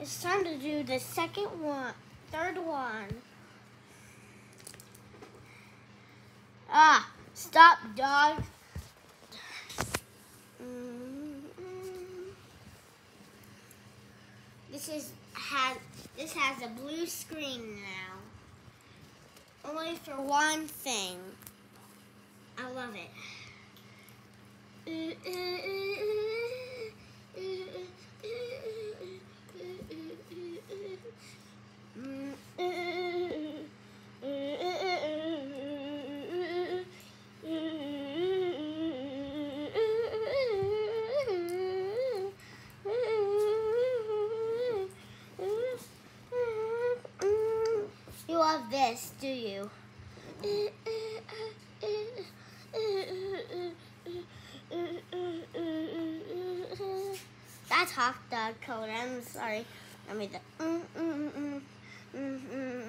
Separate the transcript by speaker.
Speaker 1: It's time to do the third one. Ah, stop, dog. This has a blue screen now. Only for one thing. I love it. You love this, do you? That's hot dog code. I'm sorry. I made that.